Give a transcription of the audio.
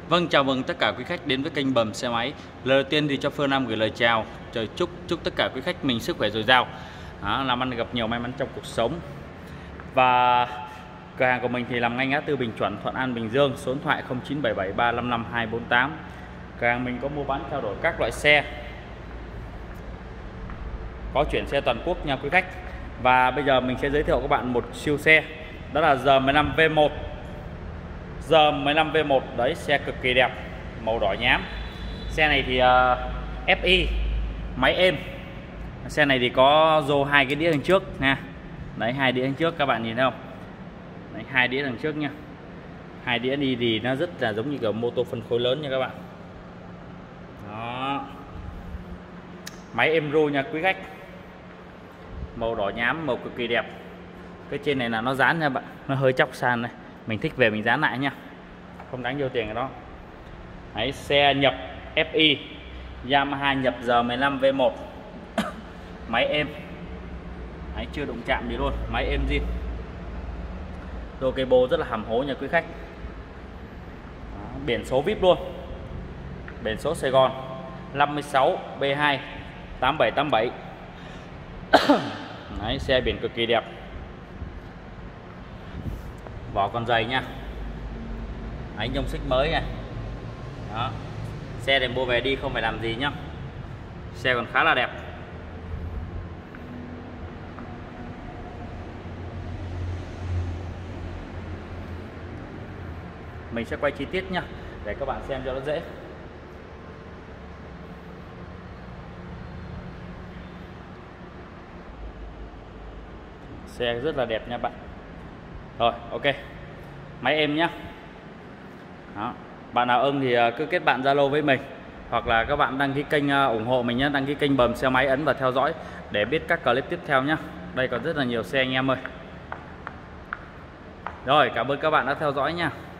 Vâng, chào mừng tất cả quý khách đến với kênh Bầm Xe Máy. Lời đầu tiên thì cho Phương Nam gửi lời chào, trời chúc tất cả quý khách mình sức khỏe dồi dào, làm ăn gặp nhiều may mắn trong cuộc sống. Và cửa hàng của mình thì nằm ngay ngã tư Bình Chuẩn, Thuận An, Bình Dương, số điện thoại 0977355248. Cửa hàng mình có mua bán trao đổi các loại xe, có chuyển xe toàn quốc nha quý khách. Và bây giờ mình sẽ giới thiệu các bạn một siêu xe, đó là R15 V1. R15 V1 đấy, xe cực kỳ đẹp, màu đỏ nhám. Xe này thì FI, máy êm. Xe này thì có rô 2 cái đĩa đằng trước nha. Đấy, 2 đĩa đằng trước các bạn nhìn thấy không? Đấy, 2 đĩa đằng trước nha. 2 đĩa đi thì nó rất là giống như kiểu mô tô phân khối lớn nha các bạn. Đó. Máy êm ru nha quý khách. Màu đỏ nhám, màu cực kỳ đẹp. Cái trên này là nó dán nha bạn, nó hơi chóc sàn này. Mình thích về mình dán lại nha, không đáng nhiều tiền cái đó. Đấy, xe nhập FI, Yamaha nhập R15 V1. Máy êm. Đấy, chưa đụng chạm gì luôn, máy êm zin. Đồ cây bô rất là hầm hố nha quý khách. Đó, biển số VIP luôn. Biển số Sài Gòn 56 B2 8787. Đấy, xe biển cực kỳ đẹp. Vỏ còn dày nha. Đấy, nhông xích mới này. Đó. Xe này mua về đi không phải làm gì nhá. Xe còn khá là đẹp. Mình sẽ quay chi tiết nhá, để các bạn xem cho nó dễ. Xe rất là đẹp nha bạn. Rồi, ok. Máy êm nhá. Đó. Bạn nào ưng thì cứ kết bạn Zalo với mình, hoặc là các bạn đăng ký kênh ủng hộ mình nhé, đăng ký kênh Bầm Xe Máy, ấn vào theo dõi để biết các clip tiếp theo nhá. Đây còn rất là nhiều xe anh em ơi. Rồi, cảm ơn các bạn đã theo dõi nha.